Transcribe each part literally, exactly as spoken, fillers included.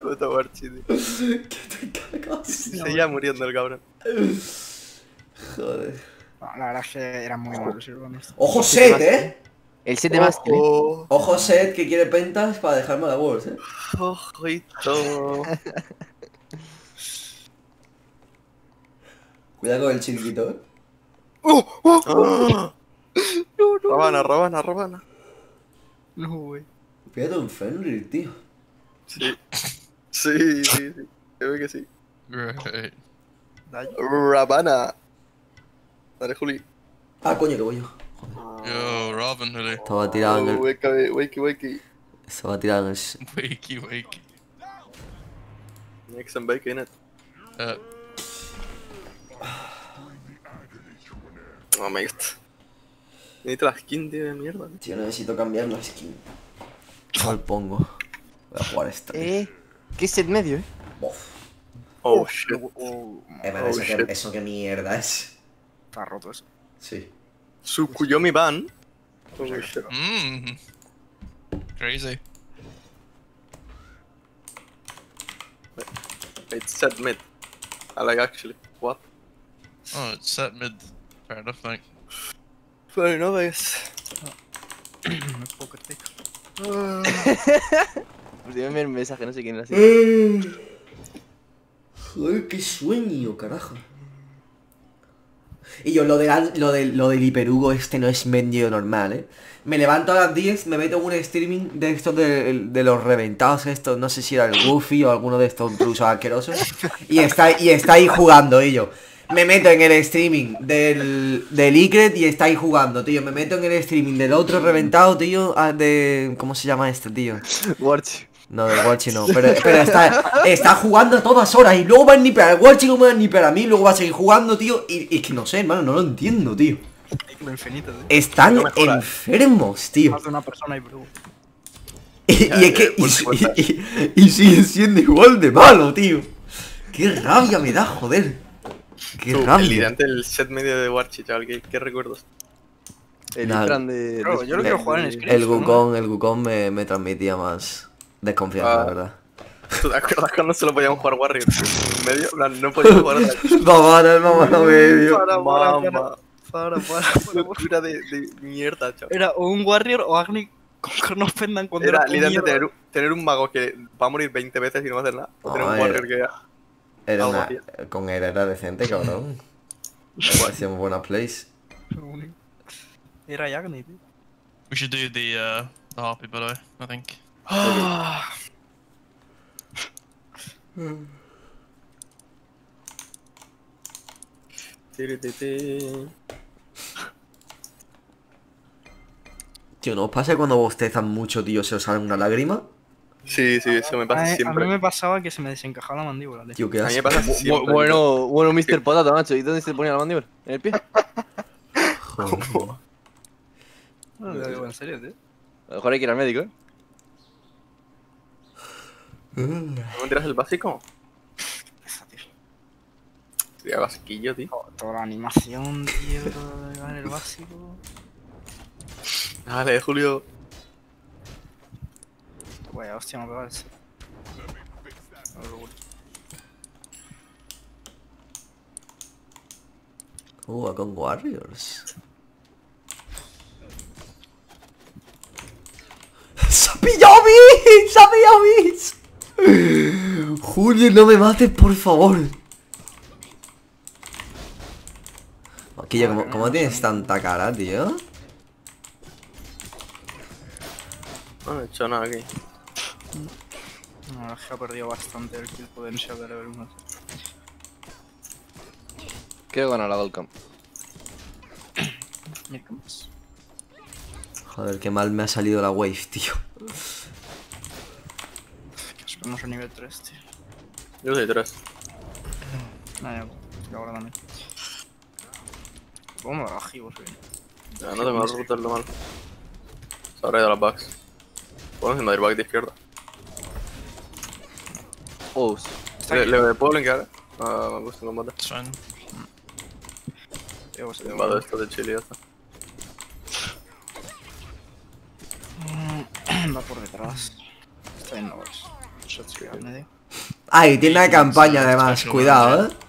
Puto Warchi, tío. Que te cagas. Se seguía muriendo el cabrón. Joder. No, la verdad es que era muy malo, si lo honesto. Ojo Set, eh. El set de Bastel, eh. Ojo, Ojo Set que quiere pentas para dejarme la Worlds, eh. ojito. Cuidado con el chiquito, eh. ¡Oh! ¡Oh! Ah. No, no, Rabana, Rabana, Rabana. no, güey. Cuidado en Fenrir, tío. Sí. Sí, sí, sí. Se ve que sí. Right. Rabana. Dale, Juli. Ah, coño, que voy yo. Yo, Robin, really. Estaba tirado en Oh, el... wakey, wakey, wakey. Estaba tirado en el... Wakey, wakey. Make some bacon in it. Uh, Oh, me gusta. Necesito la skin, tío, de mierda. tío. Tío, necesito cambiar la skin. ¿Cuál pongo? Voy a jugar esta. tío. Eh. ¿Qué set medio, eh? Bof. Oh, shit. Oh, Eh, pero Oh, eso, shit. que, eso que mierda es. está roto eso. Sí. Tsukuyomi Ban. Oh, shit. mmm. Crazy. It's set mid. I like actually. What? Oh, it's set mid. Fair enough, mate. Fair enough, I guess. Me puedo que te... Pues dime el mensaje, no sé quién era así. Joder, qué sueño, carajo. Y yo, lo, de la- lo, de, lo del hiperugo este no es medio normal, ¿eh? Me levanto a las diez, me meto en un streaming de estos de, de los reventados estos, no sé si era el Goofy o alguno de estos intrusos asquerosos. Y está, y está ahí jugando, y yo. Me meto en el streaming del, del Icred y está ahí jugando, tío. Me meto en el streaming del otro reventado, tío. ah, De... ¿Cómo se llama este, tío? Warch. No, del Warchi no, pero, pero está, está jugando a todas horas y luego va a nipear al Warchi, luego va a nipear a mí, luego va a seguir jugando, tío. Y es que no sé, hermano, no lo entiendo, tío. Lo infinito, tío. Están No me jodas. enfermos, tío. Más de una persona y bro. Y, y es que. Y, y, y- y siguen siendo igual de malo, tío. Qué rabia me da, joder. Qué Tú, el rabia. liderante del set medio de Warchi, chaval. ¿Qué, qué recuerdos? El Nada. Infran de. Bro, de- yo lo de- quiero jugar en de- Screen. El Wukong, el Wukong me, me transmitía más desconfianza, Ah. la verdad. ¿Tú te acuerdas cuando solo podíamos jugar Warrior? En medio, en plan, no podíamos jugar otra cosa. Mamá, el mamá no medio. Para, para, para. Mamá. Para, para, para. Locura de, de mierda, chaval. Era o un Warrior o Agni con que nos pendan cuando Era era tu literalmente mierda. tener, un- tener un mago que va a morir veinte veces y no va a hacer nada. O tener No, un era- Warrior que... Era Algo, una, tío. con él era decente, cabrón. Hacíamos buenas plays. Era Agni, tío. We should do the, uh, the Harpy, by the way, I think. Tiri, ti, ti. Tío, ¿no os pasa que cuando bostezan mucho, tío, se os sale una lágrima? Sí, sí, eso me A, pasa a siempre. mí me pasaba que se me desencajaba la mandíbula, tío. Tío, qué A mí me asco. pasa Bu- siempre. Bueno, bueno, mister Potato, macho. ¿Y dónde se ponía la mandíbula? ¿En el pie? Joder. No, lo digo en serio, tío. A lo mejor hay que ir al médico, eh. ¿No me tiras el básico? Esa, tío. Tira basiquillo, tío. Toda- Toda la animación, tío, en el básico. Dale, Julio. Vaya, hostia, me ha pegado ese. Uh, va con Warriors. ¡Se ha pillado a mí! ¡Se ha pillado a mí! Julio, no me mates, por favor. Aquí ya, ¿cómo, cómo tienes tanta cara, tío? No he hecho nada aquí. No, la verdad es que ha perdido bastante el kill potential de level uno. Quiero ganar la Gold Camp. Mira, ¿qué más? Joder, qué mal me ha salido la wave, tío. Esperamos a nivel tres, tío. Yo soy tres. No, ya, y ahora también. ¿Cómo me bajé vos bien? Ya, no tengo las rutas lo mal. Se habrá ido a las backs. Podemos invadir back de izquierda. Oh, ¿Le, le puedo blinkear? Ah, me gusta el combate. It's fine. Tío, pues, Invado esto de Chile y ya está. Mm, va por detrás. Está bien, no ves. Shots que al medio. Ay, tiene una campaña uh, además, special cuidado, eh.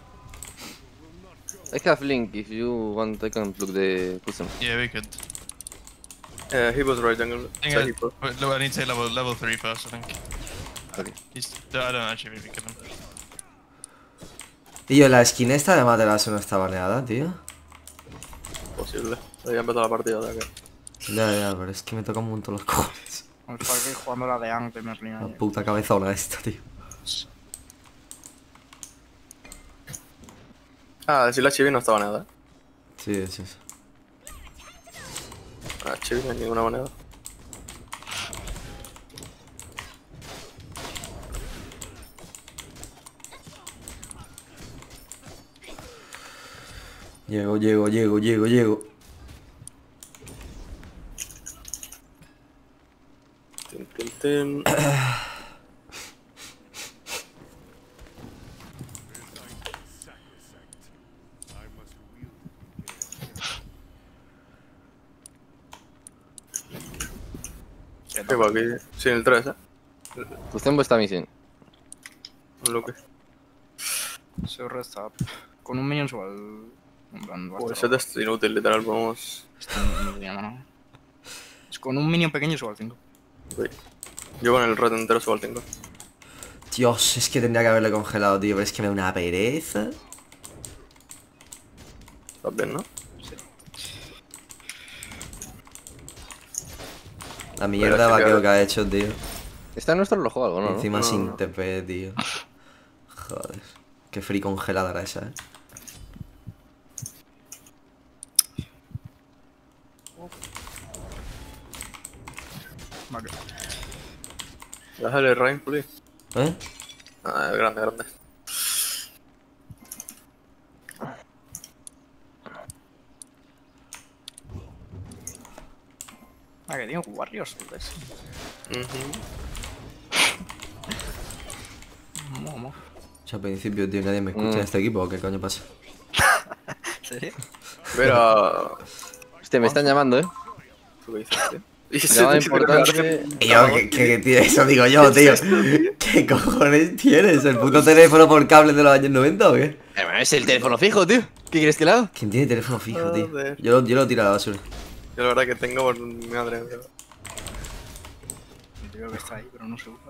I have link if you want. I can plug the custom. Yeah, we could. Uh, he was right jungle. I So think he I, put. wait, no, I need to say level level three first. I think. Okay. He's. I don't actually maybe kill him. Tío, la skin esta de Materasu no está baneada, tío. Posible. Ya empezó la partida, o sea que. Ya, ya, pero es que me toca un montón los cojones. Estaba aquí jugando la de Angle, me río. La puta cabezona esta, tío. Ah, decir la Chibi no estaba nada, eh. Sí, sí, sí. Ah, Chibi no hay ninguna moneda. Llego, llego, llego, llego, llego. Tin, tin, tin. ¿Qué va aquí? Sin el tres, eh. Custom está missing. Un Luke. Se resta. Con un minion igual. En plan, Pues basta. ese es inútil, literal, vamos. Esto no me llama nada. Es con un minion pequeño igual cinco. Uy. Yo con el red entero subo al cinco. Dios, es que tendría que haberle congelado, tío, pero es que me da una pereza. ¿Estás bien, no? La mierda Pero es que vaqueo claro. que ha hecho, tío. Está en nuestro reloj o algo, ¿no? Encima No, sin no. T P, tío. Joder. Qué free congelada era esa, eh. Vale. Déjale el Rain, please. ¿Eh? Ah, grande, grande. Ah, que tengo Warriors, ¿ves? Ujú. Momo. O sea, al principio, tío, nadie me escucha Mm. en este equipo, ¿o qué coño pasa? ¿En serio? Mira. Hostia, me están llamando, ¿eh? ¿Tú qué dices, tío? Y Llamada ese tío que importante. me- Tío, ¿qué, qué, qué tío? Eso digo yo, tío. ¿Qué cojones tienes? ¿El puto teléfono por cable de los años noventa o qué? Hermano, es el teléfono fijo, tío. ¿Qué quieres que le haga? ¿Quién tiene teléfono fijo, tío? Joder. Yo lo, yo lo tiro a la basura. Yo la verdad que tengo por mi madre. Tío. Yo creo que está ahí, pero no se usa.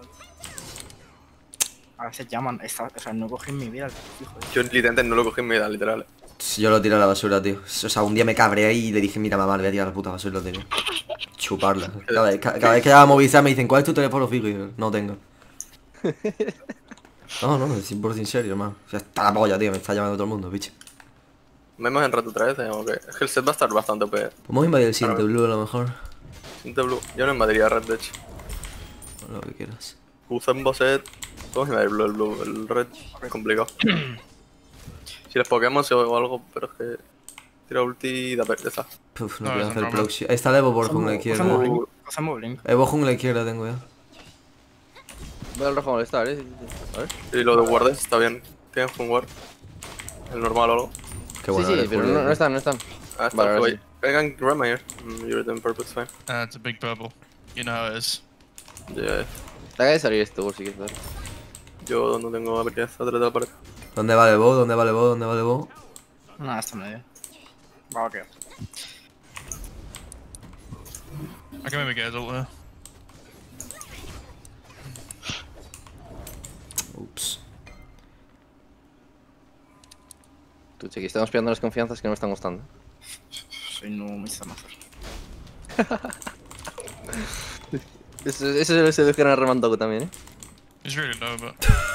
A veces llaman, esta, o sea, no cogen mi vida, fijo. eh. Yo literalmente no lo cogí en mi vida, literal. Yo lo tiro a la basura, tío. O sea, un día me cabreé y le dije, mira mamá, le voy a tirar a la puta basura y lo tiré. Chuparla. Cada vez, ca- cada vez que llamo a Movistar me dicen, ¿cuál es tu teléfono fijo? Y yo, no tengo. No, no, es cien por ciento serio, hermano. O sea, está la polla, tío, me está llamando todo el mundo, bicho. Vemos en rato otra vez, ¿eh? Ok. Es que el set va a estar bastante O P. Podemos invadir el siguiente blue a lo mejor. Sinte Blue. Yo no invadiría Red, de hecho. O lo que quieras. Uzembo set. Podemos invadir Blue, el Blue. El Red es complicado. Si les Pokémon o algo, pero es que. Tira ulti y da pereza. Puf, no No, quiero es hacer normal. proxy. Ahí está el Evo por jungla izquierda. Hacemos eh. blink. Hacemos blink. Evo jungla izquierda tengo ya. Voy al rojo a molestar, ¿eh? Sí, sí, sí. A ver. Y lo de Wardes está bien. Tienen Fun Ward. El normal o algo. Qué bueno sí, sí, eres, pero Julio, no, tío. no están, no están. Ah, está. Vale, ahora Vale, sí. Vengan, grab here. Mm, you're doing purpose fine. Uh, it's a big purple. You know how it is. Yeah. Te acaba de salir esto, por si quieres ver. Yo no tengo habilidad atrás de la pared. ¿Dónde vale Bo? ¿Dónde vale Bo? ¿Dónde vale Bo? Nada, está medio. Va a quedar. I can maybe get his ult there. Ups. Tú, chequi, estamos pillando las confianzas que no me están gustando. Soy no mister Master. Eso, eso se lo dijeron a Remantoco también, ¿eh? He's really low, but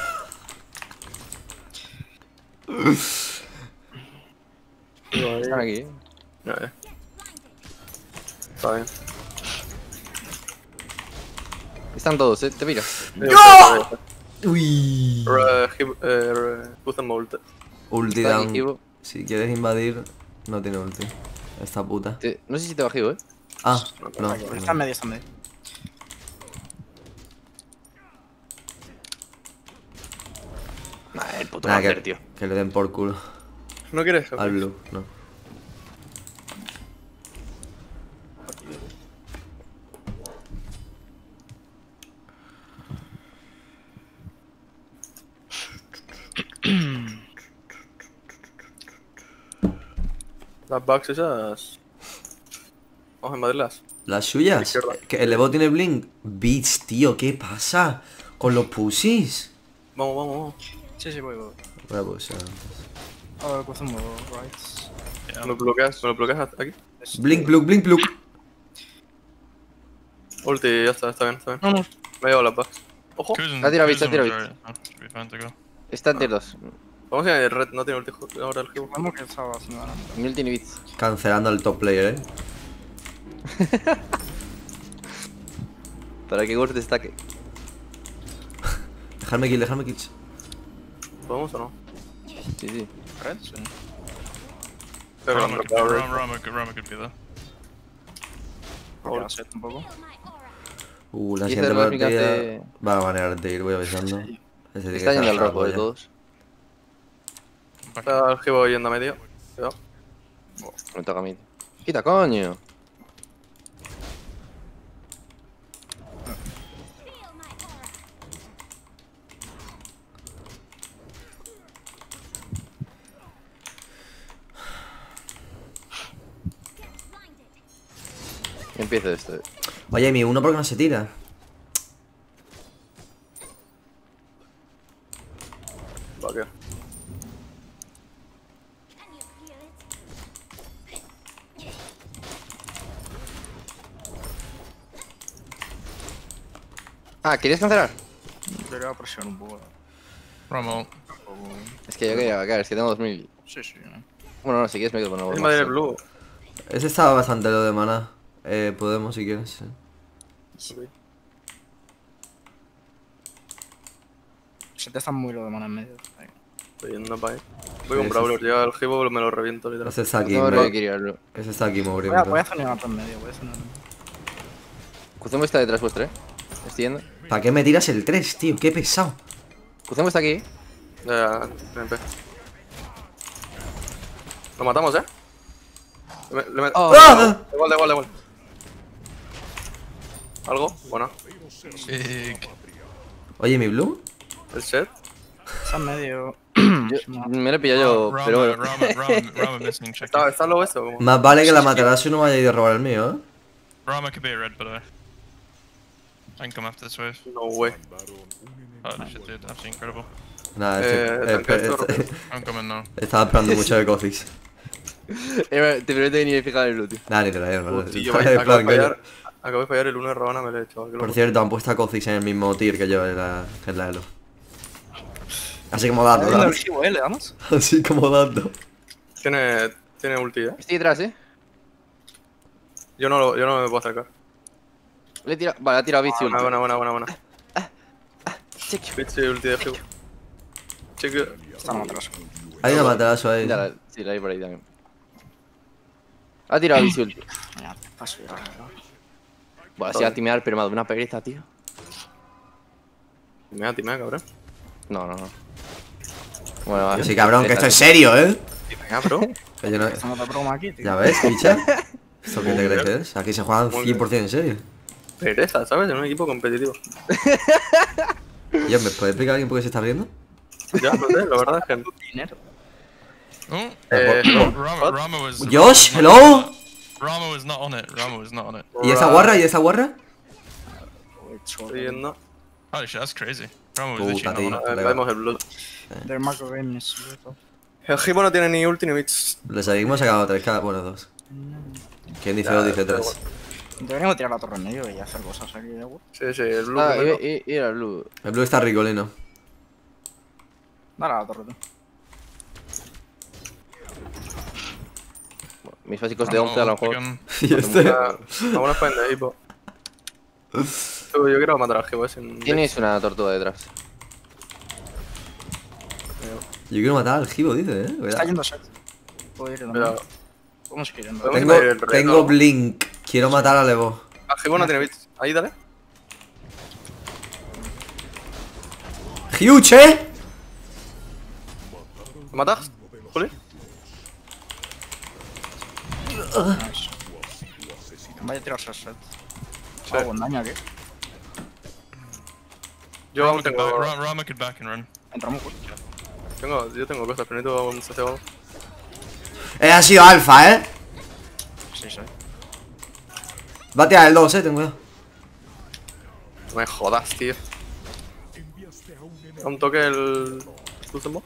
Están aquí, ¿eh? Ya, ya. Está bien. Están todos, ¿eh? Te pillo. ¡No! Uy. Uzembo ult. Ulti Está down. aquí, Ivo. Si quieres invadir, no tiene ulti. Esta puta. Te- No sé si te bajo, ¿eh? Ah, no. Está en medio, está en medio. Nah, el puto Nada, Master, que, tío. que le den por culo ¿No quieres? al blue, no. Las bugs esas. Vamos a invadirlas. Las suyas. Izquierda. Que el Evo tiene blink. Beats, tío, ¿qué pasa? Con los pussies. Vamos, vamos, vamos. Sí, sí, voy, voy. Voy a pulsar. A ver, cruzamos rights. Yeah. ¿Me lo bloqueas? ¿Me lo bloqueas aquí? Blink, blink, blink, blink. Ulti, ya está, está bien, está bien. No, no. Me he llevado las bugs. Ojo. Cruising, Ha tirado cruising bits, ha tirado was alright. Oh, should be fine to go. Está en tier dos. Vamos a ir el red, no tiene ulti ahora el Gibo. Vamos que estaba haciendo nada. Mil tiene bits. Cancelando al top player, eh. Para que Ghost destaque. Dejarme kill, dejarme kills. ¿Podemos o no? Sí, sí. Red, sí. Creo que lo han Rama could, dropado, Rama, red. Rama could, Rama could be there. Porque la set un poco. Uh, la Y siguiente hacer partida básicamente- va a manejar de ir, voy avisando. Ese tiene que Está yendo estar al hasta la rojo de polla. todos. Back Está el Gibo yendo a medio. Cuidado. Me toca a mí. Quita, coño. Empieza esto. Oye, mi uno, ¿por qué no se tira? Va, ¿qué? Ah, ¿querías cancelar? Debería presionar un poco. Rama ult. Es que yo quería vacar, es que tengo dos mil. Sí, sí. ¿no? Bueno, no, si quieres me quedo con una Es más. invadir el blue. Ese estaba bastante lo de mana. Eh, podemos si quieres. sí. Ok. Se te están muy lo de mana en medio. Ahí. Estoy yendo para ahí. Voy Sí, con sí, Brawler, llega el Gibo, me lo reviento literal. Ese está aquí, No bro. me quería verlo. Ese está aquí, Voy a, muriendo. voy a hacer una en medio, voy a hacer una. Kuzumo está detrás vuestra, eh. Estoy yendo. ¿Para qué me tiras el tres, tío? Qué pesado. Kuzumo está aquí. Ya, ya, M P. Lo matamos, eh. Le, me- le me- Oh. ¡Ah! Da igual, da igual, da igual. ¿Algo? Bueno. Big. Oye, mi blue. El set. Está en medio. Yo, me lo he pillado yo, Rama, pero bueno. Rama, Rama, Rama missing, check ¿Está, it. está low esto? ¿Cómo? Más vale que la Matarasu no me haya ido a robar el mío, ¿eh? Rama could be a red, by the way. I can come after this wave. No way. Oh shit, dude, absolutely incredible. Nada, Eh, este- tanque eh, esto, este- I'm coming now. estaba esperando mucho de Coffees. Era- Te prometo que ni me he fijado en el blue, tío. Nada, ni te la digo, no. Tío, Estaba en acabo de plan, coño. fallar. Acabo de fallar el uno de Rabana, me lo he hecho. Por cierto, han puesto a Coffees en el mismo tier que yo en la, en la Elo. Así como dato, Está ¿no? el Gibo, ¿eh? ¿Le damos? Así como dato. Tiene, tiene ulti, eh. Estoy detrás, eh. Yo no, lo, yo no me puedo acercar. Le he tirado. Vale, ha tirado Bitch Buena, buena, buena, buena, buena. Check. Bitch y ulti de Gibo. Check. Está en atrás. Hay una Matarasu ahí. Ya la, sí, la hay por ahí también. Ha tirado Bitch ulti. Mira, paso ya. Bueno, así a timear, pero me ha dado una pereza, tío. Timea, timea, cabrón. No, no, no. Bueno, va. Que sí, cabrón, que esto es serio, ¿eh? Timea, bro. Que yo no- Estamos de broma aquí, tío. Ya ves, picha. ¿Esto qué te crees que es? Aquí se juegan Muy cien por cien en serio. Pereza, ¿sabes? En un equipo competitivo. Oye, ¿me puede explicar alguien por qué se está riendo? Ya, no sé, la verdad es que. Dinero. Oh, Eh, Rama, Rama was. Josh, Rama was hello. not- Rama was not on it. Rama was not on it. ¿Y esa guarra? ¿Y esa guarra? Estoy yendo. Holy shit, that's crazy. Rama was Puta, literally tío. not on it. A ver, vemos el blue. Their macro game is brutal. El Gibo no tiene ni ulti ni bits. Le seguimos sacando tres K, bueno, dos. ¿Quién dice Ya, dos? Dice da tres. Deberíamos tirar la torre en medio y hacer cosas aquí, ¿eh? Sí, sí, el blue. Ah, primero. y, y, y era el blue. El blue está ricolino. Dale a la torre, tú. Mis básicos de Rama once a lo ult mejor. again. Y este. Ah, Vamos a spend de equipo. Tú, Yo quiero matar al Gibo ese. en- Tienes una tortuga detrás. Yo quiero matar al Gibo, dice, eh. Está Cuidado. yendo set. Puedo ir también. Cuidado. Podemos ir yendo. Podemos- Tengo, ir el rey, tengo ¿no? Blink. Quiero matar a Levo. Ah, Gibo no tiene bits. Ahí, dale. ¡Huge! ¿Lo matas? Juli. Nice. Vaya a tirarse el set. Sí. Ah, buen daño aquí. Yo Rama aún could, tengo, back, Rama, Rama could back and run. Entramos. tengo. Yo tengo cosas, pero necesito un sacio. Eh, ha sido alfa, ¿eh? Sí, sí. Va a tirar el dos, eh, ten cuidado. No me jodas, tío. Un toque el... Sumo.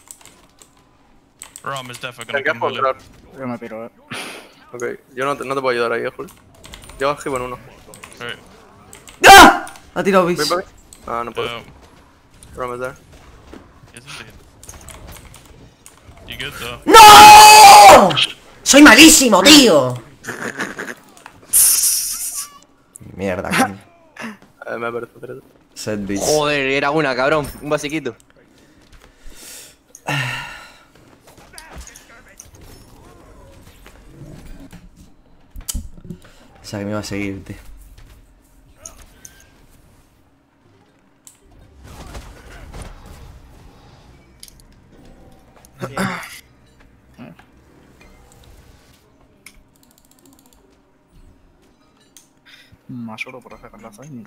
Ram is definitely El gonna que come puedo bullet. entrar. Yo me piro, eh. Ok, yo no te, no te puedo ayudar ahí, eh, Julio. Llevo a en uno. Right. ¡Ah! Ha tirado bis. Ven, ven. Ah, no puedo. Um, Ram is there. yes, indeed. You good though? ¡No! ¡Soy malísimo, tío! Mierda, coño. Eh, me parece tres. Set bits. Joder, era una, cabrón. Un basiquito. O sea que me iba a seguir, tío. Más oro por hacer la zaina.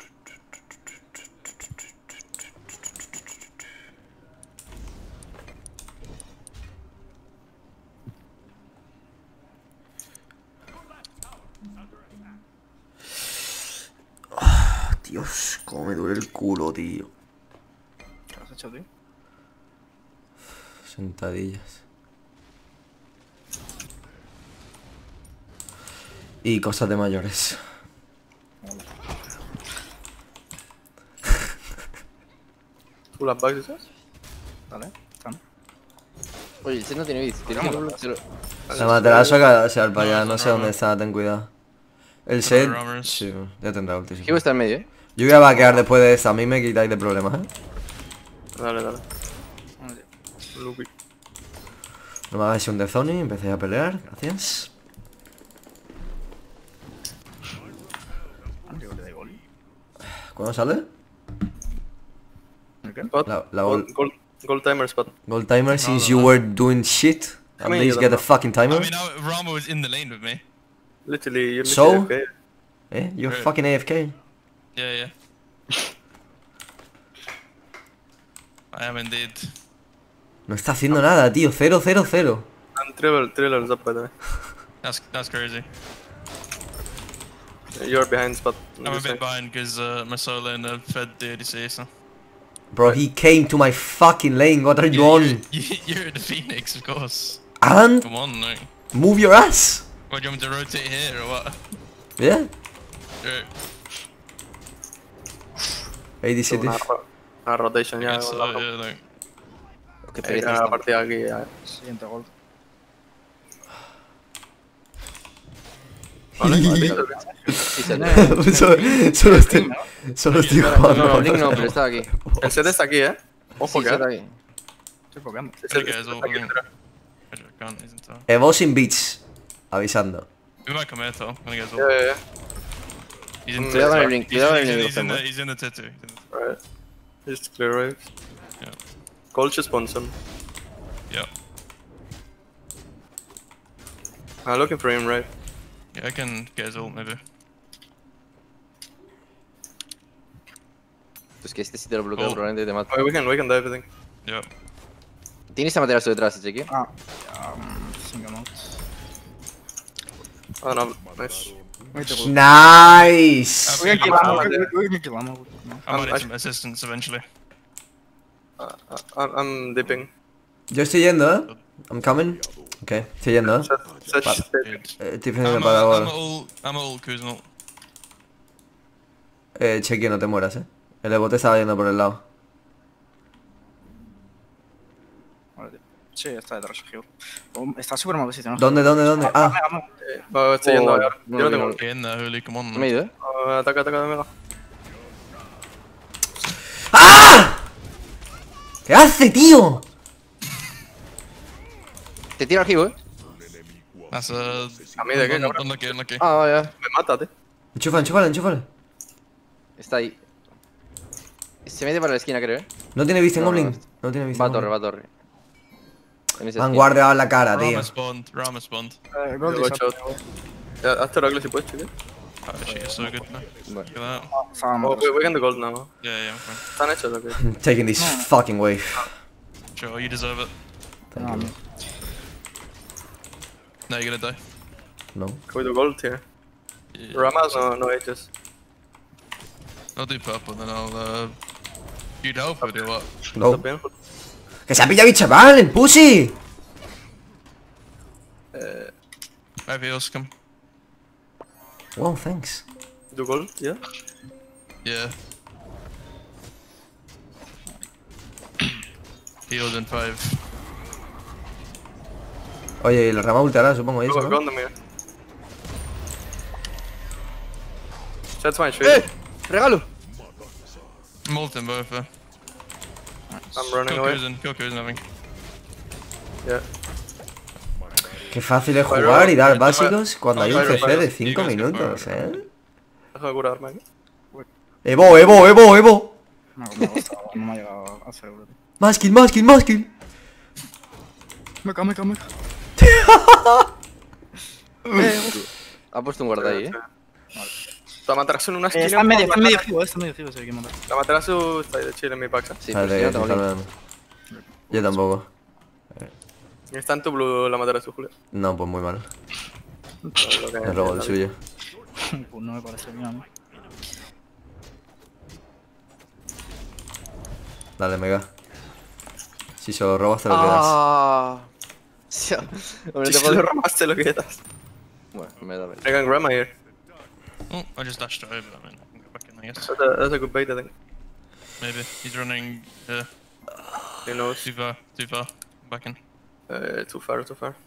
Dios, cómo me duele el culo, tío. ¿Qué has hecho, tío? Sentadillas. Y cosas de mayores. ¿Tú las bugs esas? Vale, están. Oye, el set no tiene bits. Tiene Vamos. un bullet, se lo- Se matará eso que sea para allá, No, no sé no, dónde no. está, ten cuidado. El set. Rammers. Sí, ya tendrá ulti. sí. Kibo está en medio, eh. Yo voy a vaquear después de esta, a mí me quitáis de problemas, eh. Dale, dale. Vale. Lupi. No me hagáis un Dezoni, empecé a pelear, gracias. Ah, yo le doy gol. ¿Cuándo sale? ¿El qué? Spot. La, la Gold, gold, gold, gold timer spot. gold timer, since no, you no. were doing shit. At Come here, least you get a don't fucking I timer. mean, I, Rama was in the lane with me. Literally, you're So? literally AFK. Eh, you're Right. fucking A F K. Yeah, yeah. I am indeed. No está haciendo nada, tío. Cero, cero, cero. I'm triple, three levels up by the way. That's that's crazy. You're behind spot. I'm a bit behind because uh, my solo lane uh, fed the A D C, so. Bro, he came to my fucking lane. What are you You're, on? you're, you're the Phoenix, of course. And Come on, like. move your ass. What, do you want me to rotate here or what? Yeah. Sure. eighty-siete. Una, ro- una rotation I ya. guess so, con la- yeah, like. Qué Eh, pereza una esta. partida aquí ya. Siguiente gol. Vale, vale. Sí, se solo, solo estoy, solo estoy No, jugando. no, Blink no, pero estaba aquí. El set está aquí, eh. Ojo Sí, que. set aquí. Estoy copiando. El Pretty set good as well, está I aquí think. detrás. Actually, I can't, isn't it? Evo sin beats. Avisando. We might come here though. I'm gonna get as Yeah, well. yeah, yeah. He's in Mm, Cuidado con el He's- Blink, He's, cuidado con he's, el in, Blink. he's, in the, he's in the tattoo. He's in the- Alright. Just clear waves. Yeah. Gold just spawns him. Yeah. I'm looking for him, right? Yeah, I can get his ult maybe. Es que este si te lo bloqueo Oh. probablemente te mato. Okay, we can, we can dive, I think. Yeah. Tienes a materazo detrás, cheque. Ah, um, single note. Oh no, nice. Wait, the Nice. Voy a killarlo, voy a killarlo. No. I might Um, need I- some assistance eventually. Uh, uh, I'm, I'm dipping. Yo estoy yendo, eh. I'm coming. Ok, estoy yendo, eh. Set, set, Vale. set. Good. Eh, Estoy haciendo I'm para a, I'm ahora. a ult, I'm a ult Kuzma ult. Eh, Chequi, no te mueras, eh. El Evo te estaba yendo por el lado. Vale, tío. Sí, está detrás, Gil. Oh, está súper mal posicionado. ¿Dónde, dónde, dónde? Ah, Vamos, vamos. Eh, oh, estoy yendo Oh, ahora. no, Yo no no, tengo. no. Get in there, Huli, come on. No me he ido, eh. Oh, ataca, ataca de mega. ¡Ah! ¿Qué hace, tío? Te tira al Kibo, eh. That's uh. A mí de qué, un- cabrón. Unlucky, unlucky. Ah, vaya. Me mata, tío. Enchufa, enchúfale, enchúfale. Está ahí. Se mete para la esquina, creo, eh. No tiene vista en No, no, Goblin. No tiene vista Va a en torre, Goblin. va a torre. En esa Me han esquina. guardeado en la cara, tío. Rama spawned, Rama spawned. Eh, Yo Gold go is up. shot. Ya, hazte Oracle si puedes, chico. Oh, she is so good now. Bueno. Look at that. Estaba Oh, mal. we, we can do gold now. Yeah, yeah, I'm fine. Están hechos, ok. Taking this fucking wave. Sure, you deserve it. No, a mí. No, you're gonna die. No. Can we do gold here? Yeah. Ramas no, no ages. I'll do purple, then I'll, uh... You'd help or do what? No. Está bien. ¡Que se ha pillado mi chaval, el pussy! Eh, I have heals, come. Wow, thanks. do gold, yeah. Yeah. Healed in five. Oye, el rama ultará, supongo, Go, eso, go ¿no? on the mirror. That's fine, ¡Eh! straight. ¡Regalo! I'm ulting both, uh. I'm running Kill away. Kuzen, kill Kuzen, I think. Yeah. Qué fácil es Pero- jugar y dar pero- básicos cuando hay un pero- C C de pero- cinco pero- minutos, pero- ¿eh? Deja de curarme aquí. Evo, Evo, Evo, Evo. Me ha, me ha costado, no me ha llegado a hacer, bro. Maskin, maskin, maskin. Me cago, me cago, me cago. Ha puesto un guarda ahí, eh. La Matarasu en una Eh, esquina. está en medio, por está en la- medio givo, está en medio givo, se hay que matar. La Matarasu está ahí de chill en mi pack. Sí, pero Espérate, si que no tengo te link. salvan. Yo tampoco. Está en tu blue la Matarasu, Julio. No, pues muy mal. Lo que- Me robo el suyo. Pues no me parece bien, ¿no? Dale, mega. Si se lo robas, te lo quedas. Ah. Sí, hombre, Si te se lo puedo... robaste, lo quietas. Bueno, me da pena. I can grandma here. Oh, I just dashed over, I mean, I can go back in, I guess. That's a, that's a good bait, I think. Maybe. He's running, uh, He knows. too far, too far. Back in. Uh, too far, too far.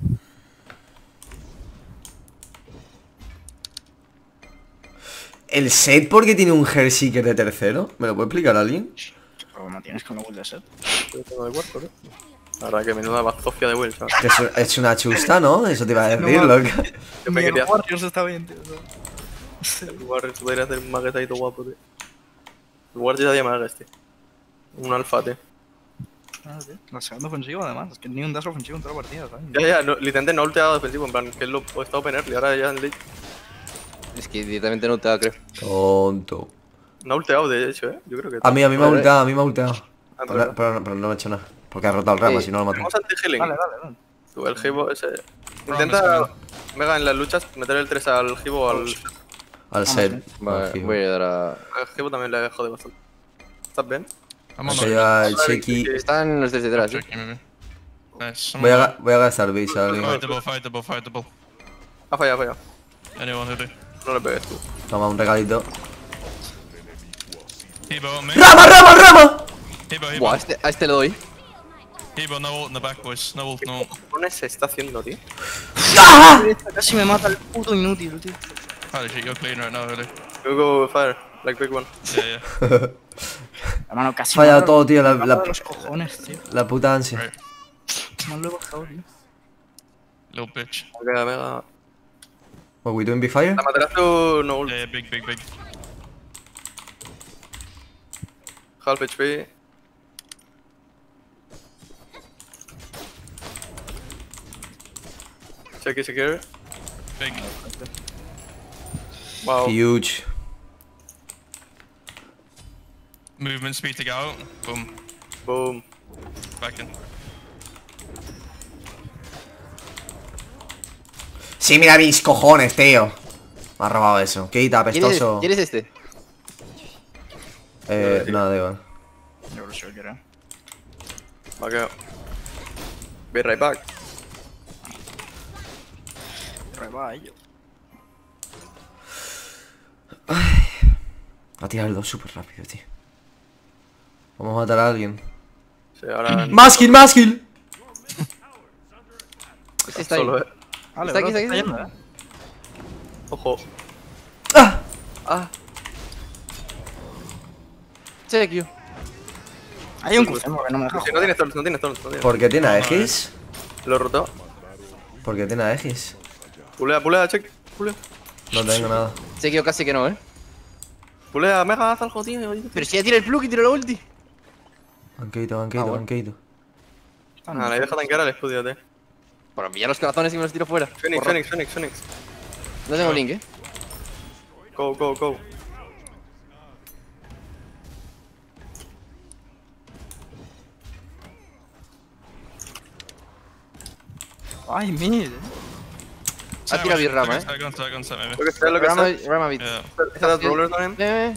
¿El set por qué tiene un Hellseeker de tercero? ¿Me lo puede explicar alguien? ¿Qué problema tienes con la build de set? Yo tengo de cuerpo, ¿no? Ahora que menuda bazofia de Will, ¿sabes? Que es, es una chusta, ¿no? Eso te iba a decir, No, loca. Yo me Ni el quería Warriors está bien, tío. o sea. el Warrior, se podría hacer un maquetadito guapo, tío. El Warrior ya llama a este. Un alfa, tío. Ah, tío. La segunda ofensiva, además. Es que ni un dash ofensivo en toda la partida, ¿sabes? Ya, ya, no, literalmente no ha ulteado defensivo, en plan, que él lo ha estado open early, ahora ya en late. Es que directamente no te da, creo. Tonto. No ha ulteado, de hecho, eh. Yo creo que. A mí, a mí me ha ultado, a mí me ha ultado. Ah, Pero, pero- pero, pero no me ha hecho nada. Porque ha rotado el rama, Sí. si no lo mato. Vamos anti-healing. Dale, dale, dale. Tú, el Hibo ese. Intenta, Mega, en las luchas, meter el tres al Hibo o al. Al set. Vale, al fijo. voy a dar a... Al Hibo también le jode bastante. ¿Estás bien? I'm on Se the lleva el checky. Están los tres detrás, eh. tricky, maybe. Nice. I'm Voy a, on ga- voy a gastar base a alguien. Fightable, fightable, fightable. Ha fallado, ha fallado. Anyone who do. No le pegues tú. Toma un regalito. Hebo on me. ¡Rama, rama, rama! Hebo, Hebo. Buah, a este, a este le doy. Hebo, no ult in the back, boys. No ult, no ult. ¿Qué cojones se está haciendo, tío? ¡Ah! Casi me mata el puto inútil, tío. Holy shit, you're clean right now, really. You go fire, like big one. Yeah, yeah. Hermano, casi Falla me mata todo, tío, la- me mata la- de los cojones, tío. La puta ansia. Right. Más lo he bajado, tío. Little bitch. Ok, Mega. What we doing, be fire? La Matarasu no ult. Yeah, yeah, big, big, big. Half H P. Checky secure. Big. Wow. Huge. Movement speed to go out. Boom. Boom. Back in. Sí, mira mis cojones, tío. Me ha robado eso. Quita, ¿Quién es, apestoso. ¿Quién es este? Eh, nada, da igual. Yo lo sé, creo. Okay. Be right back. Reba ello. Ha tirado el dos súper rápido, tío. Vamos a matar a alguien. Sí, ahora. ¡Maskill, maskill! Este está ahí. Solo, eh. Vale, Está aquí, bro, está aquí. yendo, eh. Ojo. ¡Ah! Ah, Check you. Hay un crucemo que no me deja si no jugar. tienes todos, no tienes todos, no tienes. ¿Por qué tiene a X? Lo he roto. ¿Por qué tiene a X? Pulea, pulea, check. Pulea. No tengo nada. Check you casi que no, eh. Pulea, Mega, haz algo, tío. Pero si ya tira el plug y tira la ulti. Banqueito, banqueito, Ah, bueno. banqueito. Ah, Ah, la deja tanquear al escudo, tío. Para pillar los corazones y me los tiro fuera. Phoenix, Porra. Phoenix, Phoenix, Phoenix. No tengo link, eh. Go, go, go. Ay, mid. eh. Ha tirado bien Rama, eh. Second, second, second, maybe. Lo que sea, lo que Rama, sea. Rama bit. Yeah. Está las rollers on him. Eh,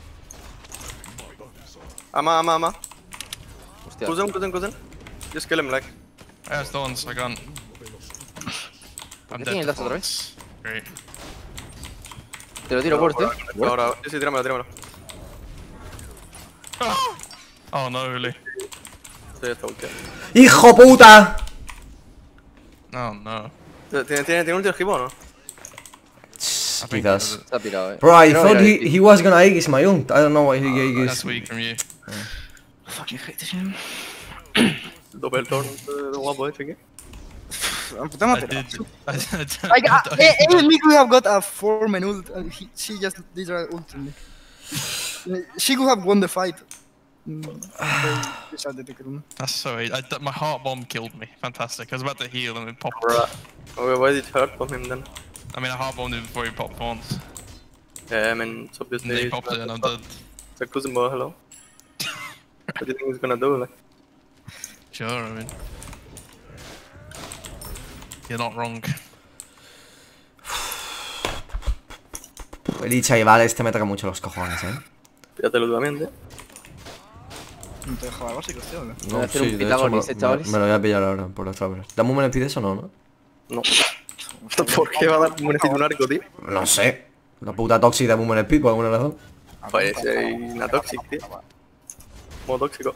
Ama, ama, ama. hostia. Cruise him, cruise him, cruise him. Just kill him, like. I have stones, I can't. I'm ¿Qué dead tiene to el dash otra thorns. Great. Te lo tiro fuerte. Ahora, sí, sí, tíramelo, tíramelo. Oh no, really? Sí, está ulti. ¡Hijo puta! Oh no. ¿Tiene, tiene, tiene ulti el Gibo o no? I think Quizás. Se ha pirado, eh. Bro, I No, thought mira, he, he was gonna Aegis my ult. I don't know why he Aegis. that's weak from you. Fucking hate him. Doble turn de guapo, eh, cheque. Puta I madre. did. I did. Like, uh, eh, even me could have got a four man ult, and he, she just did her ult to me. She could have won the fight. Mm, they decided to kill me. That's so. I, I, my heart bomb killed me. Fantastic. I was about to heal and it popped. Bruh. Okay, why did it hurt from him then? I mean, I heart bombed him before he popped thorns. Yeah, I mean, it's And obviously... then he popped it and I'm dead. It's like Kuzenbo, hello. What do you think he's gonna do, like? Sure, I mean. You're not wrong. El Ichaival este me toca mucho los cojones, eh. Fíjate últimamente. No te dejaba básicos, tío. ¿no? Voy a hacer un de Pitagonis, hecho, eh, me, chavales. me lo voy a pillar ahora por las travelers. ¿Dame un beneficio eso o no, no? No. ¿Por qué va a dar un beneficio un arco, tío? No sé. La puta Toxic de Boomer Speed por alguna razón. Pues hay una Toxic, tío. Modo tóxico.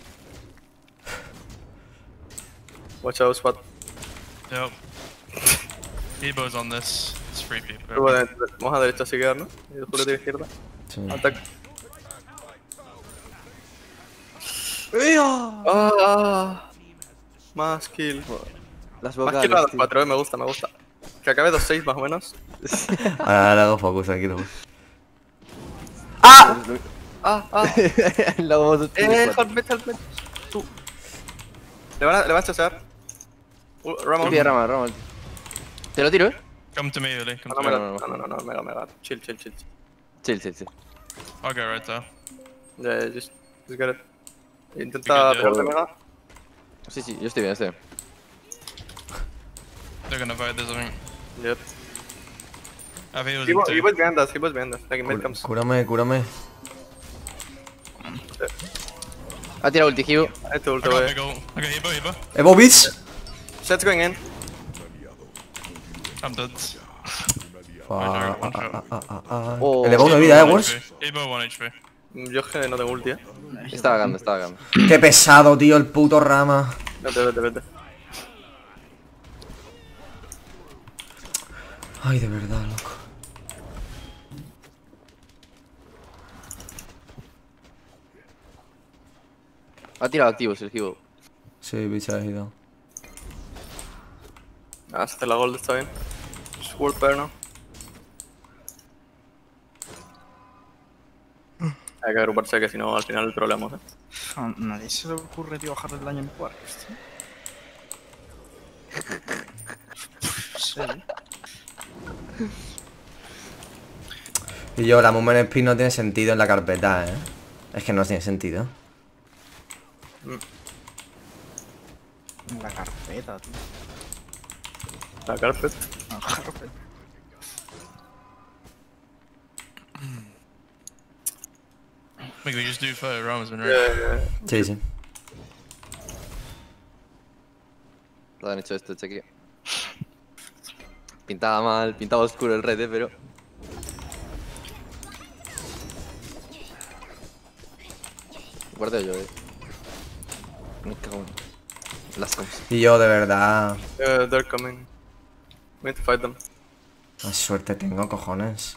Watch out, Spot. Yep. Ebo's on this. It's free people. Luego de- vamos a derecha a seguir, ¿no? Y después de izquierda. Sí. Ataque. Ah, más kill. Las Más vocales, kill a los tío. cuatro, eh, me gusta, me gusta. Que acabe dos seis más o menos. Ahora le hago focus, tranquilo. ¡Ah! Ah, ah. La vamos a Eh, help, help, help. Tú. Le van a, le van a chasear. Uh, Ramon. Pide Rama, Rama. Te lo tiro, eh. Come to me, Uli. Come No, to no, me. no, no, no, no, no, mega, mega. Chill, chill, chill. Chill, chill, chill. I'll go right there. Yeah, yeah, just, just get it. Intenta Sí, que- pegarte mega. Sí, sí, yo estoy bien, estoy bien. They're gonna fight this, I think. Yep. I think it was He in was, he two. was behind us, he was behind us. Like, mid Cú- comes. Cúrame, cúrame. Ha tirado ulti, Hibu. I told I got you. big ult. Okay, Ebo, Ebo. Evo Beats. Set's going in. I'm dead. Fa- ah, ah, ah, ah, ah. Oh. El Evo una vida, eh, one Wars. H P. Ebo one H P. Yo es que no tengo ulti, eh. Está vagando, está vagando. Qué pesado, tío, el puto Rama. Vete, vete, vete. Ay, de verdad, loco. Ha tirado activos el Hibu. Sí, bicha, he ido. Ah, hasta la gold está bien. Es world pair, ¿no? Hay que agruparse que si no al final troleamos, eh. A nadie se le ocurre, tío, bajar el daño en Quarks, tío. Sí. Y yo, la Movement Speed no tiene sentido en la carpeta, eh. Es que no tiene sentido. En la carpeta, tío. La carpet. En la carpeta. Maybe we just do for Rama's been Yeah, right. yeah, yeah. Sí, sí. Lo han hecho esto, cheque. Pintaba mal, pintaba oscuro el red, eh, pero... Guardo yo, eh. Me cago en... Las cosas. Y yo, de verdad. Yeah, they're coming. We need to fight them. Más suerte tengo, cojones.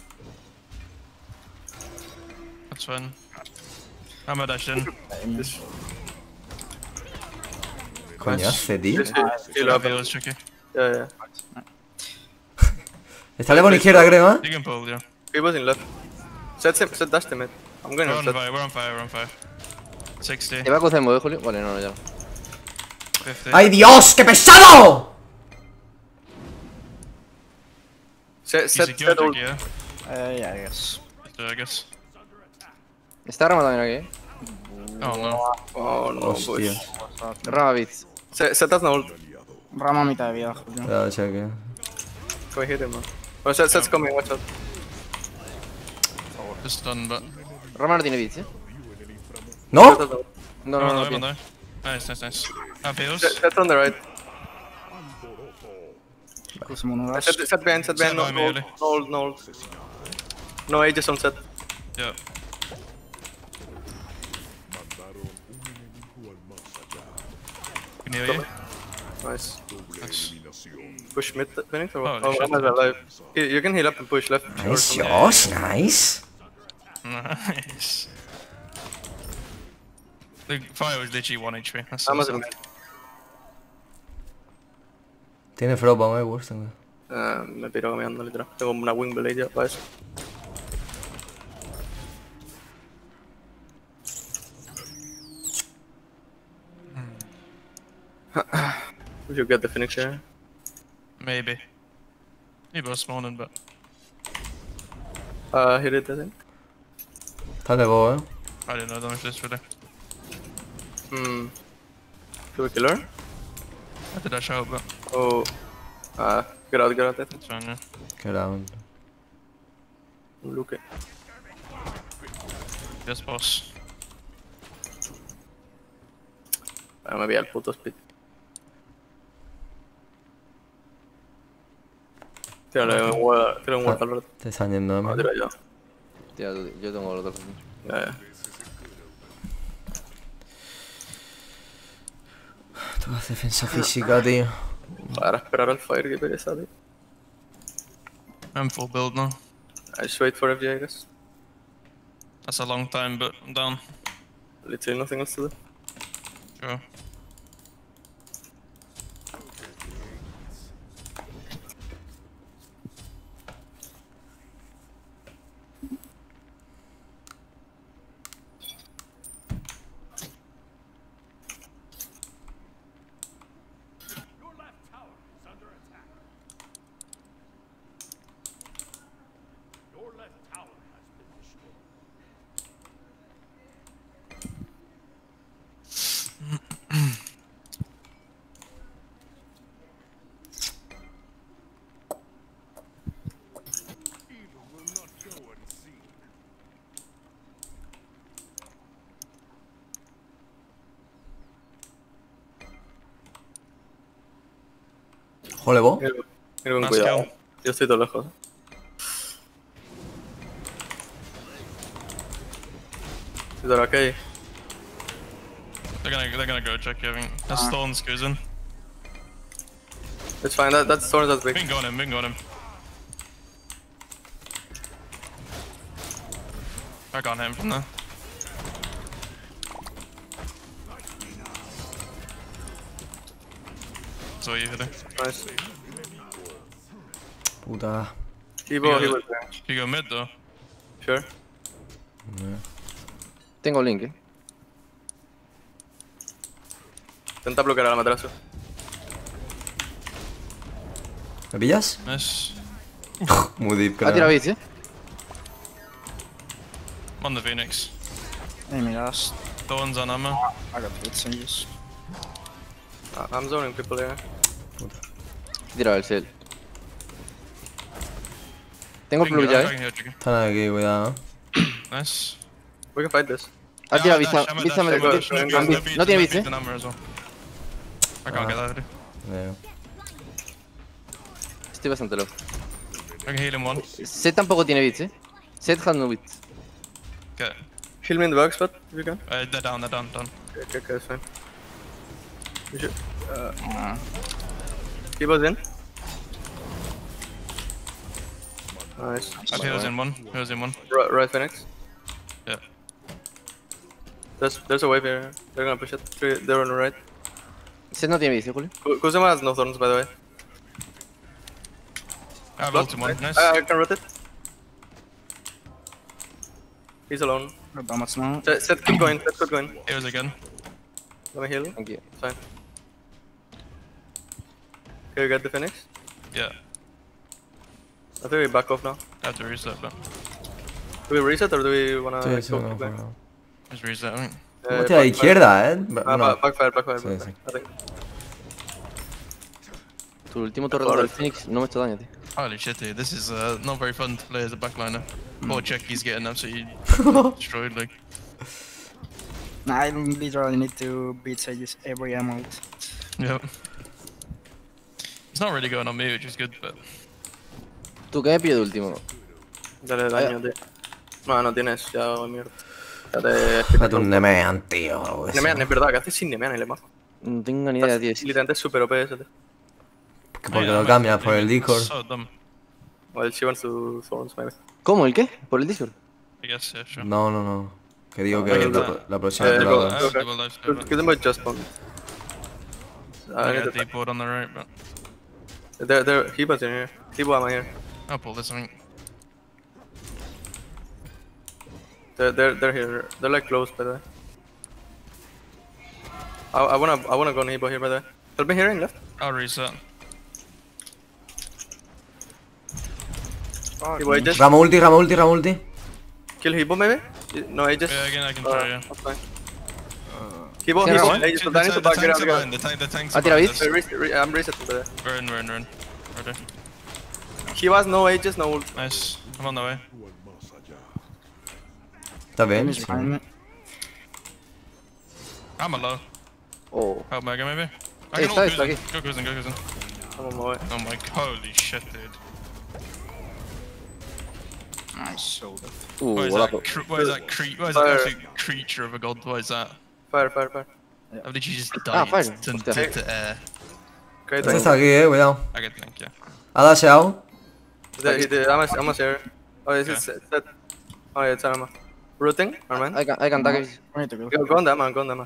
That's fine. I'm a dash in. This, Coño hace, tío. this, this, heal I up. feel it's tricky. Yeah, yeah. Está por izquierda, creo, eh. You can pull, yeah. He was in left. Set, set, set dash to mid. I'm going We're on on set. fire, we're on fire, we're on fire. sixty. ¿Te va a coger modo, Julio? Vale, no, no, ya no. fifty. ¡Ay, Dios! ¡Qué pesado! Set, You set, secure set ult. tricky, yeah? Eh, yeah, I guess. So I guess. Está Rama también aquí, eh. Oh no. Oh no, Hostia. boys. Rama Beats. Set, set has no ult. Rama a mitad de vida, Julio. Ya, cheque. Can we hit him, man? Oh, set, set's coming, watch out. Just done, but. Rama no tiene bits, eh. ¿No? Set, set, No, No, no, no, no, no, tiene. no. Nice, nice, nice. Have heals. set, set's on the right. Close him on rush. Set, set behind, set behind, no, Set no, by hold, me, no, hold, no, hold. No ages on set. Yeah. Can heal you? Nice. Nice. Push mid, Phoenix, or what? Holy Oh, shit. I'm alive. You, you can heal up and push left. or Nice, something. Josh, nice. Nice. The fire was literally one H P. That's I'm awesome. a Tiene fropa, me gusta. güey. Eh, me piro caminando, literal. Tengo una wing blade ya para eso. We should get the Phoenix here. Maybe. He was spawning, but. Uh, hit it, I think. Está de go, eh. I didn't know damage this really. Hmm. Should we kill her? I did dash out, but Oh. Uh, get out, get out, I think. it's fine, yeah. Qué round. Look it. Yes, boss. Ah, me vi al puto speed. Tírale un wall, tírale un wall al rato. Te están yendo a No, mí. tira yo. Tía, yo tengo los dos. Ya, ya. Tú haces defensa física, tío. Para esperar al fire, que pereza, tío. I'm full build now. I just wait for F J, I guess. That's a long time, but I'm down. Literally nothing else to do. Sure. Jole, vos. Ir, ir con Nice cuidado. kill. Yo estoy todo lejos. Is that okay? They're gonna they're gonna go check you, I think. That's Thorns goes in. It's fine, that, that's Thorns, that's We big. can go on him, we can go on him. I got him from there. So you hit it. Nice. Puta. Evo, Yeah. he was there. You go mid though. Sure. Tengo link, eh. Intenta bloquear al matrazo. ¿Me pillas? Miss. Muy deep, Ha tirado bits, eh. I'm on the Phoenix. Enemy last. Thorns on ammo. I got hits and use. Uh, I'm zoning people here. He tirado el cel. Tengo We can plug go, ya, I eh. can heal chicken. Están aquí, cuidado. Nice. We can fight this. Ha tirado Yeah, bits, dash, I'm a bits dash, a I'm a dash, dash, I'm a I'm a dash. dash, No tiene I'm a bits, eh. dash, number as well. I can't get that already. Veo. Estoy bastante low. I can heal him one. Set tampoco tiene bits, eh. Set has no bits. Okay. Heal me in the back spot if you can. Uh, they're down, they're down, down. Okay, okay, okay, that's fine. We should. Uh. Evo's in. Nice. I have heals in one. Heals in one. Right, right, Phoenix. Yeah. There's, there's a wave here. They're gonna push it. Three, they're on the right. Set no tiene bits, eh, Julio. Ku- Kuzuma has no thorns, by the way. I have Block. ult in one. Nice. Uh, I can rotate. He's alone. Got damage now. Set, set keep going, set keep going. Heals again. Let me heal. Thank you. It's fine. Okay, we got the Phoenix. Yeah. I think we back off now. I have to reset, but. Do we reset or do we wanna Sí, sí, go no, keep going? no. Just reset, I think. Eh, Hostia, a la backfire. izquierda, eh. Ah, No. ba- backfire, backfire, Sí, backfire. sí. I think. Tu último torre Ahora del sí. Phoenix no me ha hecho daño, tío. Holy shit, dude. This is uh, not very fun to play as a backliner. Poor Checky's getting absolutely destroyed. Like, Nah, I literally need to beat Sages every amount. yep. It's not really going on me, which is good, but ¿Tú qué me pide de último? Dale daño, tío. No, no tienes, ya mierda. Ya te... Mete un Nemean, tío. o algo de eso. Nemean, es verdad, que haces sin Nemean, el más. No tengo ni idea, tío. Literalmente es super O P ese, tío. Porque lo cambias por el Discord. so dumb. O el Shivers to Thorns, maybe. ¿Cómo? ¿El qué? ¿Por el Discord? I guess, yeah, sure. No, no, no. Que digo que Ah, la, está. la próxima Eh, temporada. I have double life, Give give them a just one. I I got need deep board on the right, but to... There, there, Hiba's in here. Hiba, am I here? I'll pull this, I think. They're, they're, they're here. They're like close, by the way. I, I wanna, I wanna go on Hiba here, by the way. Help me hearing left. I'll reset. Hiba, Aegis. Rama ulti, Rama ulti, Rama ulti. Kill Hiba, maybe? No, Aegis. Yeah, again, I can Uh, try, yeah. that's fine. Hiba, Yeah, Hiba, right. Aegis, The, but I need to the, back it tanks up are again. behind, the, tank, the tanks Ah, are tira behind bit. Uh, us. re- re- I'm resetting, by the way. Run, run, run. Ready. He has no Aegis, no ult. Nice. I'm on the way. Está bien. He's behind me. I'm a low. Oh. Help Mega, maybe? I Hey, can está, ult está cruising. aquí. Go cruising, go cruising. I'm on my way. Oh my, holy shit, dude. Nice shoulder. Uh, What is that? golazo. Cre- what is that? Cre- what is that Fire. absolute creature of a god? What is that? Fire, fire, fire. I've literally just Ah, died fire. to, Hostia. to, to air. Great, Este thank está aquí, eh, cuidado. I get think, yeah. Ha dasheado. The, he, the, I'm almost here. Oh, is it Okay. set? set? Oh, yeah, it's Arma. Rooting? Arman? I can, I can tag it. I need to go. Go, go on that man, go on that man.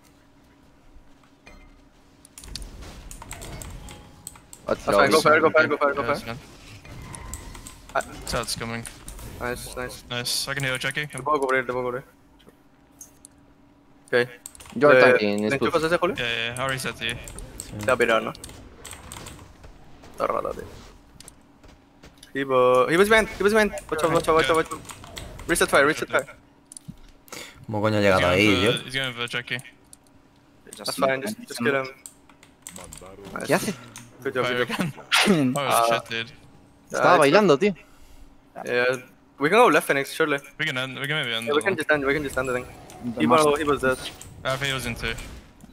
That's That's fine, go low. fire, go fire, go fire, go Yeah, it's fire. good. That's coming. Nice, nice. Nice. I can heal Jackie. Te puedo cubrir, te puedo cubrir. Ok. You're Eh, tanking, ¿Le it's good. enchufas ese, Julio? Yeah, yeah, yeah. I'll reset to you. Te va a pirar, ¿no? Está raro, tío. He was, he was behind, he was behind. Watch out, watch out, watch out, watch out. Reset fire, reset fire. ¿Cómo coño ha He's llegado going, ahí, for, yo? he's going for Jackie. That's fine, just, just kill him. Nice. ¿Qué hace? Good job, Fire good job. again. Oh Ah. shit, dude. Estaba it's- bailando, tío. Yeah, we can go left Phoenix, surely. We can end. We can maybe end. Yeah, the we can one. just end, we can just end the thing. The He master- was, he was dead. I have heals in two. Let's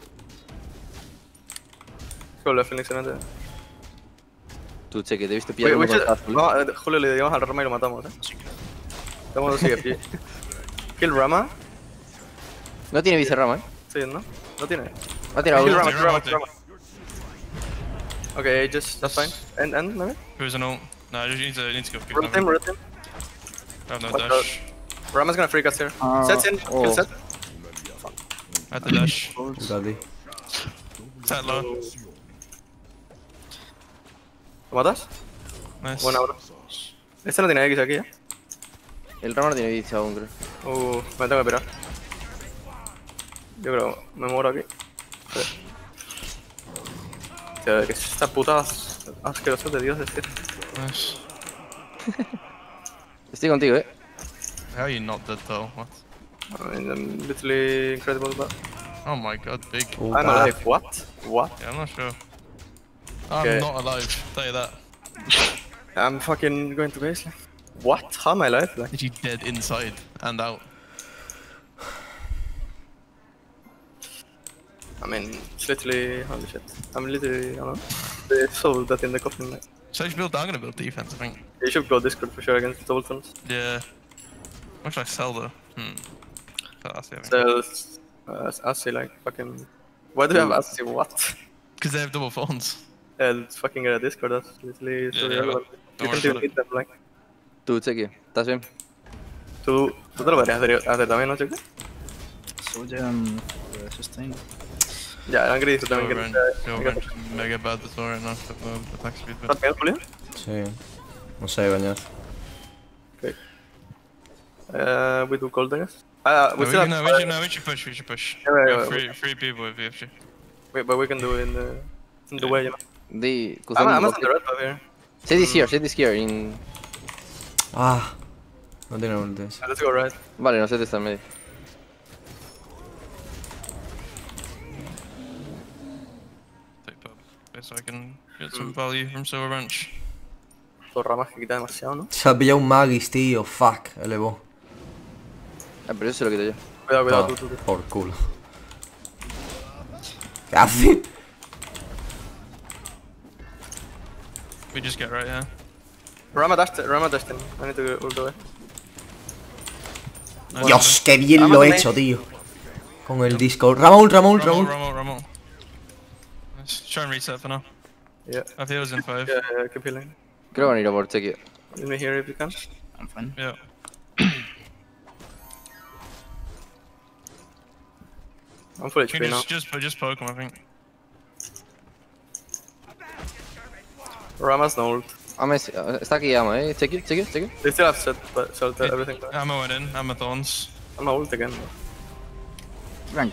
go left Phoenix and end it. Tú, cheque, te he visto We, pillar we uno should, con azul. no, eh, Julio, le dimos al Rama y lo matamos, eh. Tenemos dos C F G. Kill Rama. No tiene vicerrama, eh. Sí, ¿no? No tiene. Ha tirado Kill uno. Rama, Rama, kill Rama, Rama, kill Rama. Okay, just, that's fine. End, end, maybe? Who's an ult? No, I just need to need to go. keep Rotate him, moving. rotate him. I have no Watch dash. Rama's gonna freak us here. Uh, Set's in, oh. kill Set. I have the dash. Daddy. Set low. ¿Lo matas? Nice. Buena, bro. Este no tiene X aquí, eh. El rama no tiene vice aún, creo. Uh, me tengo que pirar. Yo creo, me muero aquí. Tío, que es esta puta as- asquerosa de Dios, tío. Nice. Estoy contigo, eh. How are you not dead though? What? I mean, I'm literally incredible, but Oh my god, big. Puta. I'm alive. What? What? Yeah, I'm not sure. I'm Okay. not alive. Tell you that. I'm fucking going to base. Like. What? How am I alive? Like, Is he dead inside and out? I mean, it's literally holy shit. I'm literally, I don't know. They sold that in the coffin. Like, So I should build. I'm gonna build defense. I think. you should go Discord for sure against double funds. Yeah. What should I sell though? Hmm. That's the So, uh, Assy, like, fucking. Why do you have Assy? What? Because they have double phones. Yeah, it's fucking uh, Discord, that's literally so Yeah, yeah, irrelevant. don't You worry can't even about it. hit them, like. Tú, cheque. ¿Estás bien? Tú, tú te lo podrías hacer, hacer también, ¿no, Cheque? Soldier and uh, sustain. Ya, eran gris, tú Go también around. quieres. Go around. Mega bad as well right now. So the attack speed. ¿Estás bien, Julio? Sí. No sé, coño. Okay. Uh, we do gold, I guess. Uh, No, we we, still can, have no, we, should, no, we should push. We should push. Yeah, yeah, We yeah, have three, three people with V F G. Wait, but we can do it in the, in the way, you know. Di... I'm, I'm on the red buff here. Set this here, set this here. In... Ah. No tiene ultis. Uh, let's go right. Vale, no set está en medio. Take pub. Okay, so I can get some value from Silver Ranch. Los ramas que quita demasiado, ¿no? Se ha pillado un Magis, tío. Fuck, elevó. Ah, pero eso se lo quito yo. Cuidado, cuidado, Ah, tú, tú, tú. por culo. ¿Qué hace? We just get right, yeah. Rama dashed, Rama dashed in. I need to ult away. Nice. Dios, qué bien Vamos lo he también. hecho, tío. Con el Discord. Ramón, Ramón, Ramon, Ramón. Ramon, Ramon. Let's try and reset for now. Yeah. I have heals in five. Yeah, yeah, keep healing. Creo que van a ir a por Checky. Let me hear if you can. I'm fine. Yeah. I'm full You H can P now. just, just, po- just poke him, I think. Rama's no ult. Ama es- está aquí Ama, eh. Checky, Checky, Checky. They still have set, but shelter, everything. Ammo went in, ammo thorns. I'm a ult again. Rank.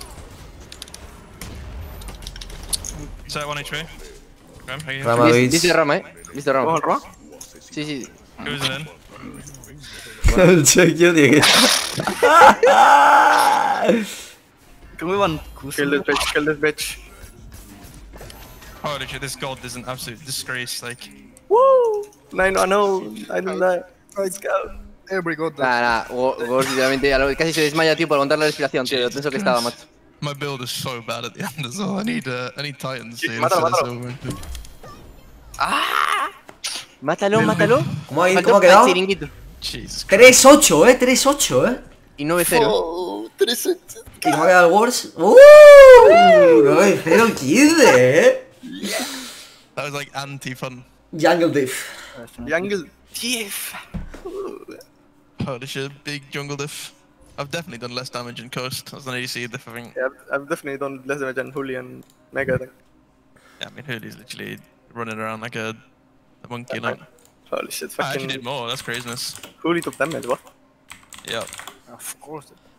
Set one H P. Ram, how you? Rama Lis- Beats. Listo Rama, eh. Listo Vamos Rama. al Rama. Sí, sí. Who's it in? El chequeo tiene que... Can we one Kill this bitch, kill this bitch. Holy shit, this gold is an absolute disgrace, like. Woo! Nine, I know, I didn't die. Let's go. Every god that. Nada, nada. Go- Ghost literalmente a lo- casi se desmaya, tío, por aguantar la respiración, tío. Yo pienso que estaba, macho. My build is so bad at the end as well. I need, uh, I need Titans. Sí, dude, mátalo, instead of mátalo. Silver. Mátalo, mátalo. ¿Cómo ha, Falta ¿cómo ha un quedado? chiringuito. Jesus Christ. tres ocho, eh. tres ocho, eh. Y nueve cero. Oh, tres hits. ¿Y cómo ha quedado el Wars? ¡Uh! nueve cero quince, eh. That was like anti-fun. Jungle Diff. Jungle Thief. Holy shit, big jungle diff. I've definitely done less damage in Coast as an A D C diff, I think. Yeah, I've, I've definitely done less damage than Huli and Mega, I think. Yeah, I mean, Hurley's literally running around like a, a monkey, like. Holy shit, I actually did fucking more, that's craziness. Huli took damage, what? Yeah. Of course.